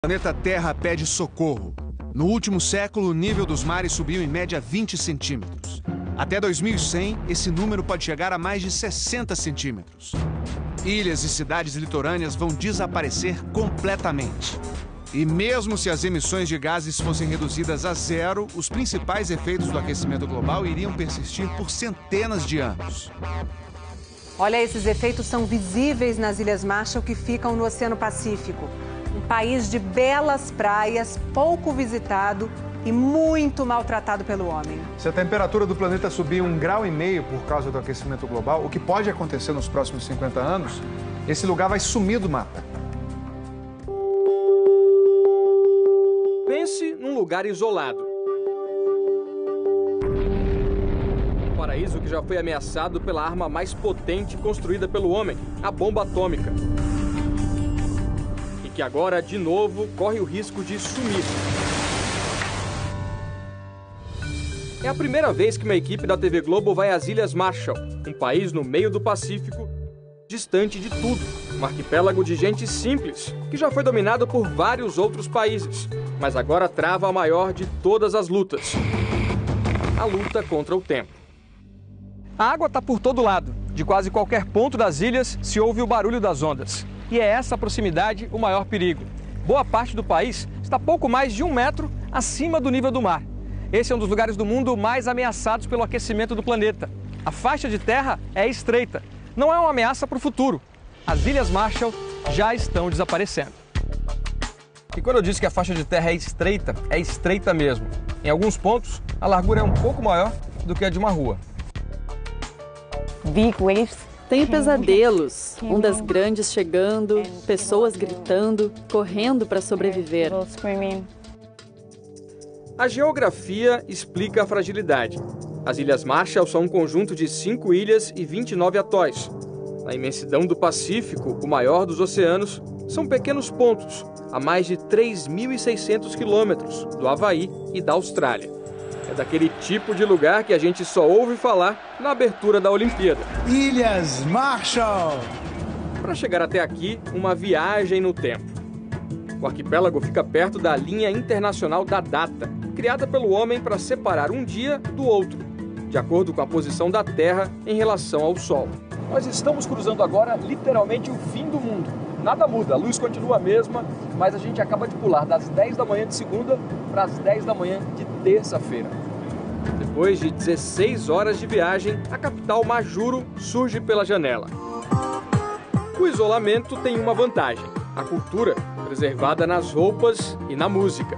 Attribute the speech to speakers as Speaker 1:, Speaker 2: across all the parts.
Speaker 1: O planeta Terra pede socorro. No último século, o nível dos mares subiu em média 20 centímetros. Até 2100, esse número pode chegar a mais de 60 centímetros. Ilhas e cidades litorâneas vão desaparecer completamente. E mesmo se as emissões de gases fossem reduzidas a zero, os principais efeitos do aquecimento global iriam persistir por centenas de anos.
Speaker 2: Olha, esses efeitos são visíveis nas Ilhas Marshall, que ficam no Oceano Pacífico. Um país de belas praias, pouco visitado e muito maltratado pelo homem.
Speaker 3: Se a temperatura do planeta subir 1,5 graus por causa do aquecimento global, o que pode acontecer nos próximos 50 anos, esse lugar vai sumir do mapa.
Speaker 4: Pense num lugar isolado. Um paraíso que já foi ameaçado pela arma mais potente construída pelo homem, a bomba atômica. E que agora, de novo, corre o risco de sumir. É a primeira vez que uma equipe da TV Globo vai às Ilhas Marshall, um país no meio do Pacífico, distante de tudo. Um arquipélago de gente simples, que já foi dominado por vários outros países, mas agora trava a maior de todas as lutas: a luta contra o tempo. A água está por todo lado. De quase qualquer ponto das ilhas se ouve o barulho das ondas. E é essa proximidade o maior perigo. Boa parte do país está pouco mais de 1 metro acima do nível do mar. Esse é um dos lugares do mundo mais ameaçados pelo aquecimento do planeta. A faixa de terra é estreita. Não é uma ameaça para o futuro. As Ilhas Marshall já estão desaparecendo. E quando eu disse que a faixa de terra é estreita mesmo. Em alguns pontos, a largura é um pouco maior do que a de uma rua.
Speaker 5: Big waves.
Speaker 6: Tenho pesadelos, ondas grandes chegando, pessoas gritando, correndo para sobreviver.
Speaker 4: A geografia explica a fragilidade. As Ilhas Marshall são um conjunto de 5 ilhas e 29 atóis. Na imensidão do Pacífico, o maior dos oceanos, são pequenos pontos, a mais de 3.600 quilômetros do Havaí e da Austrália. É daquele tipo de lugar que a gente só ouve falar na abertura da Olimpíada.
Speaker 7: Ilhas Marshall!
Speaker 4: Para chegar até aqui, uma viagem no tempo. O arquipélago fica perto da linha internacional da data, criada pelo homem para separar um dia do outro, de acordo com a posição da Terra em relação ao Sol. Nós estamos cruzando agora literalmente o fim do mundo. Nada muda, a luz continua a mesma, mas a gente acaba de pular das 10 da manhã de segunda para as 10 da manhã de terça-feira. Depois de 16 horas de viagem, a capital Majuro surge pela janela. O isolamento tem uma vantagem: a cultura, preservada nas roupas e na música.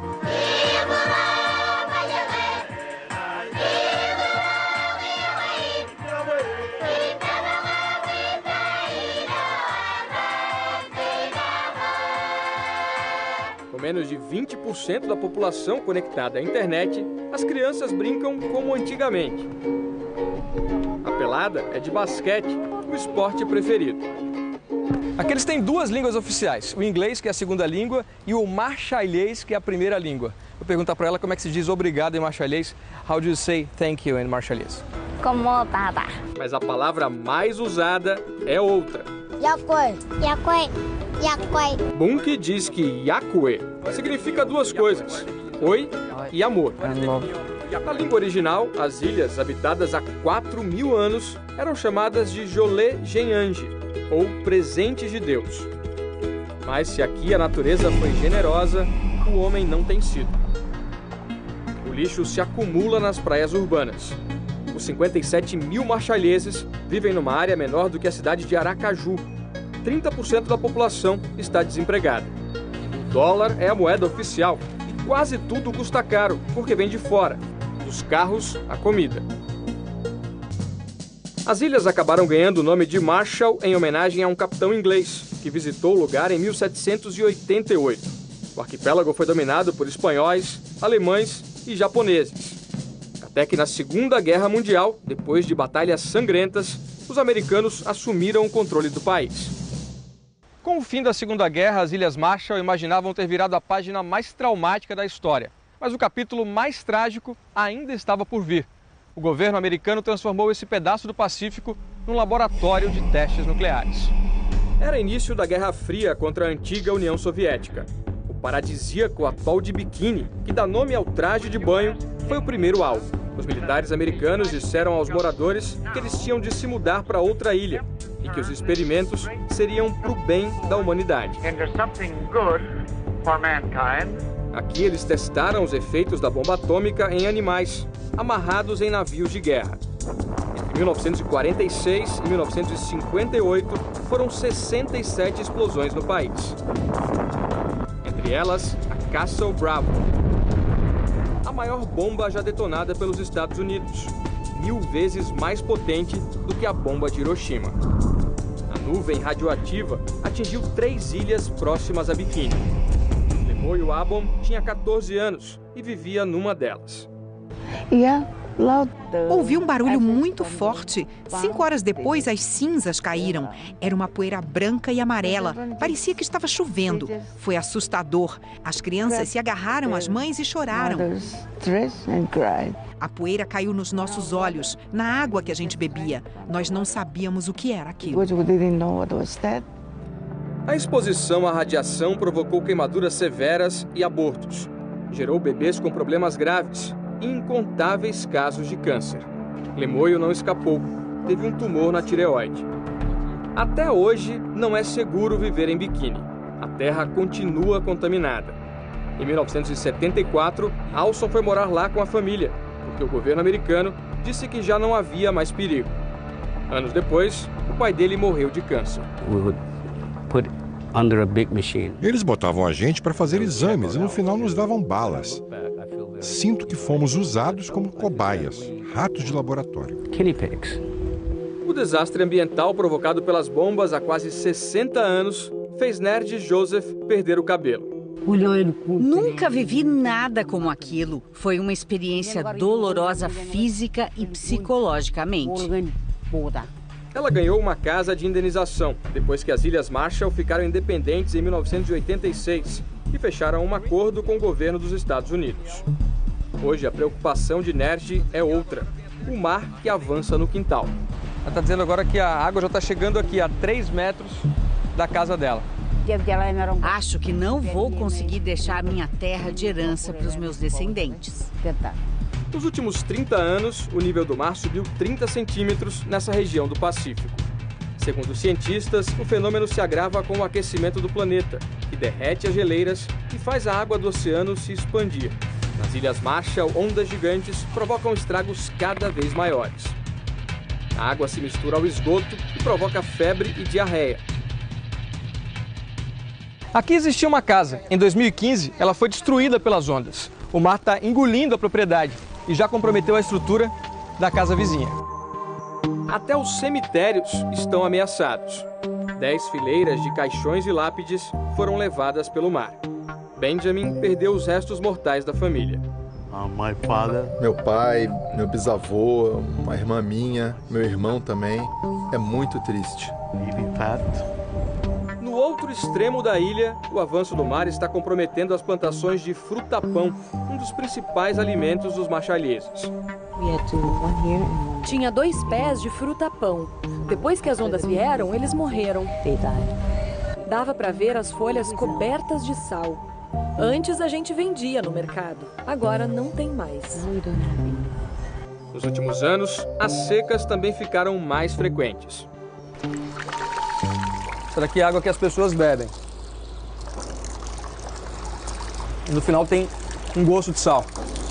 Speaker 4: Com menos de 20% da população conectada à internet, as crianças brincam como antigamente. A pelada é de basquete, o esporte preferido. Aqui eles têm 2 línguas oficiais, o inglês, que é a segunda língua, e o marchalhês, que é a primeira língua. Vou perguntar para ela como é que se diz obrigado em marchalhês. How do you say thank you in marchalhês?
Speaker 5: Comodada.
Speaker 4: Mas a palavra mais usada é outra.
Speaker 5: Yakoi. Yakoi. Yakoi.
Speaker 4: Bunke diz que Yakwe significa 2 coisas: oi e amor. Na língua original, as ilhas, habitadas há 4.000 anos, eram chamadas de Jolé Genange, ou presentes de Deus. Mas se aqui a natureza foi generosa, o homem não tem sido. O lixo se acumula nas praias urbanas. Os 57 mil marchalheses vivem numa área menor do que a cidade de Aracaju. 30% da população está desempregada. O dólar é a moeda oficial e quase tudo custa caro, porque vem de fora, dos carros à comida. As ilhas acabaram ganhando o nome de Marshall em homenagem a um capitão inglês, que visitou o lugar em 1788. O arquipélago foi dominado por espanhóis, alemães e japoneses. Até que na Segunda Guerra Mundial, depois de batalhas sangrentas, os americanos assumiram o controle do país. Com o fim da Segunda Guerra, as Ilhas Marshall imaginavam ter virado a página mais traumática da história. Mas o capítulo mais trágico ainda estava por vir. O governo americano transformou esse pedaço do Pacífico num laboratório de testes nucleares. Era início da Guerra Fria contra a antiga União Soviética. O paradisíaco atol de Bikini, que dá nome ao traje de banho, foi o primeiro alvo. Os militares americanos disseram aos moradores que eles tinham de se mudar para outra ilha e que os experimentos seriam para o bem da humanidade. Aqui eles testaram os efeitos da bomba atômica em animais, amarrados em navios de guerra. Entre 1946 e 1958, foram 67 explosões no país. Entre elas, a Castle Bravo, a maior bomba já detonada pelos Estados Unidos, 1000 vezes mais potente do que a bomba de Hiroshima. A nuvem radioativa atingiu 3 ilhas próximas a Bikini. Lemoyo Abom tinha 14 anos e vivia numa delas.
Speaker 8: Ouvi um barulho muito forte. 5 horas depois, as cinzas caíram. Era uma poeira branca e amarela. Parecia que estava chovendo. Foi assustador. As crianças se agarraram às mães e choraram. A poeira caiu nos nossos olhos, na água que a gente bebia. Nós não sabíamos o que era aquilo.
Speaker 4: A exposição à radiação provocou queimaduras severas e abortos. Gerou bebês com problemas graves e incontáveis casos de câncer. Lemoyo não escapou, teve um tumor na tireoide. Até hoje, não é seguro viver em Bikini. A terra continua contaminada. Em 1974, Alson foi morar lá com a família, porque o governo americano disse que já não havia mais perigo. Anos depois, o pai dele morreu de câncer.
Speaker 9: Eles botavam a gente para fazer exames e no final nos davam balas. Sinto que fomos usados como cobaias, ratos de laboratório.
Speaker 4: O desastre ambiental provocado pelas bombas há quase 60 anos fez Nerdy Joseph perder o cabelo.
Speaker 10: Nunca vivi nada como aquilo. Foi uma experiência dolorosa física e psicologicamente.
Speaker 4: Ela ganhou uma casa de indenização depois que as Ilhas Marshall ficaram independentes em 1986 e fecharam um acordo com o governo dos Estados Unidos. Hoje a preocupação de Nerdy é outra: o mar que avança no quintal. Ela está dizendo agora que a água já está chegando aqui a 3 metros da casa dela.
Speaker 10: Acho que não vou conseguir deixar minha terra de herança para os meus descendentes.
Speaker 4: Nos últimos 30 anos, o nível do mar subiu 30 centímetros nessa região do Pacífico. Segundo os cientistas, o fenômeno se agrava com o aquecimento do planeta, que derrete as geleiras e faz a água do oceano se expandir. Nas Ilhas Marshall, ondas gigantes provocam estragos cada vez maiores. A água se mistura ao esgoto e provoca febre e diarreia. Aqui existia uma casa. Em 2015, ela foi destruída pelas ondas. O mar está engolindo a propriedade e já comprometeu a estrutura da casa vizinha. Até os cemitérios estão ameaçados. 10 fileiras de caixões e lápides foram levadas pelo mar. Benjamin perdeu os restos mortais da família.
Speaker 11: Meu pai, meu bisavô, uma irmã minha, meu irmão também. É muito triste.
Speaker 4: No outro extremo da ilha, o avanço do mar está comprometendo as plantações de fruta-pão, um dos principais alimentos dos marshallieses.
Speaker 12: Tinha 2 pés de fruta-pão. Depois que as ondas vieram, eles morreram. Dava para ver as folhas cobertas de sal. Antes a gente vendia no mercado, agora não tem mais.
Speaker 4: Nos últimos anos, as secas também ficaram mais frequentes. Essa daqui é a água que as pessoas bebem. No final tem um gosto de sal.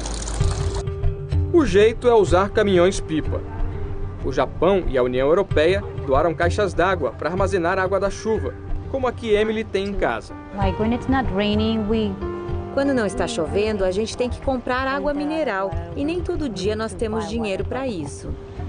Speaker 4: O jeito é usar caminhões-pipa. O Japão e a União Europeia doaram caixas d'água para armazenar água da chuva, como a que Emily tem em casa.
Speaker 13: Quando não está chovendo, a gente tem que comprar água mineral e nem todo dia nós temos dinheiro para isso.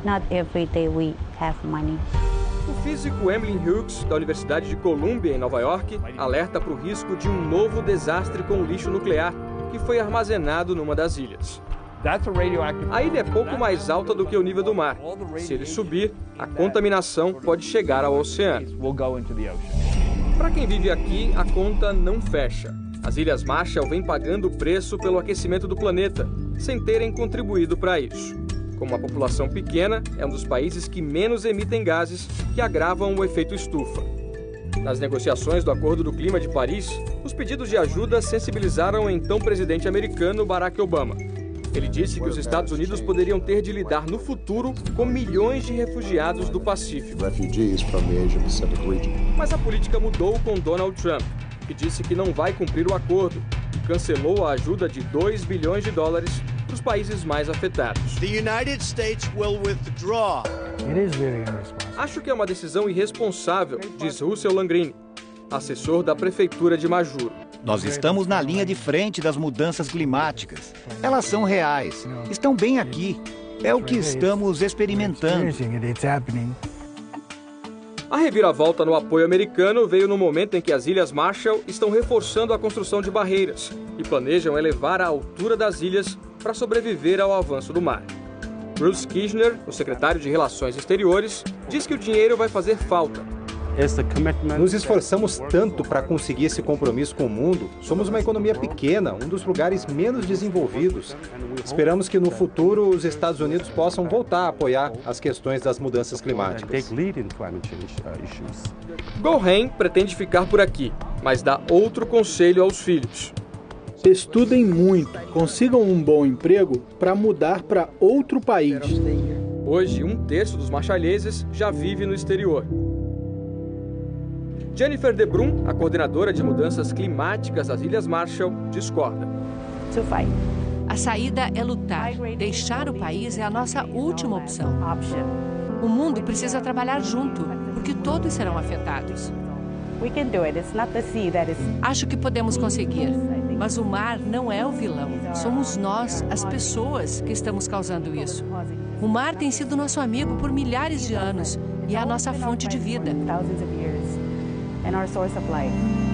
Speaker 4: O físico Emily Hughes, da Universidade de Columbia, em Nova York, alerta para o risco de um novo desastre com lixo nuclear que foi armazenado numa das ilhas. A ilha é pouco mais alta do que o nível do mar. Se ele subir, a contaminação pode chegar ao oceano. Para quem vive aqui, a conta não fecha. As Ilhas Marshall vêm pagando o preço pelo aquecimento do planeta, sem terem contribuído para isso. Como a população pequena, é um dos países que menos emitem gases que agravam o efeito estufa. Nas negociações do Acordo do Clima de Paris, Os pedidos de ajuda sensibilizaram o então presidente americano Barack Obama. Ele disse que os Estados Unidos poderiam ter de lidar no futuro com milhões de refugiados do Pacífico. Mas a política mudou com Donald Trump, que disse que não vai cumprir o acordo e cancelou a ajuda de 2 bilhões de dólares para os países mais afetados.
Speaker 14: The United States will withdraw.
Speaker 4: Acho que é uma decisão irresponsável, diz Russell Langrini, assessor da prefeitura de Majuro.
Speaker 15: Nós estamos na linha de frente das mudanças climáticas. Elas são reais, estão bem aqui. É o que estamos experimentando.
Speaker 4: A reviravolta no apoio americano veio no momento em que as Ilhas Marshall estão reforçando a construção de barreiras e planejam elevar a altura das ilhas para sobreviver ao avanço do mar. Bruce Kirchner, o secretário de Relações Exteriores, diz que o dinheiro vai fazer falta.
Speaker 16: Nos esforçamos tanto para conseguir esse compromisso com o mundo. Somos uma economia pequena, um dos lugares menos desenvolvidos. Esperamos que no futuro os Estados Unidos possam voltar a apoiar as questões das mudanças climáticas.
Speaker 4: Goldheim pretende ficar por aqui, mas dá outro conselho aos filhos.
Speaker 17: Estudem muito, consigam um bom emprego para mudar para outro país.
Speaker 4: Hoje, 1/3 dos marshaleses já vive no exterior. Jennifer De Brun, a coordenadora de mudanças climáticas das Ilhas Marshall, discorda.
Speaker 18: A saída é lutar. Deixar o país é a nossa última opção. O mundo precisa trabalhar junto, porque todos serão afetados. Acho que podemos conseguir, mas o mar não é o vilão. Somos nós, as pessoas, que estamos causando isso. O mar tem sido nosso amigo por milhares de anos e é a nossa fonte de vida.
Speaker 19: And our source of life.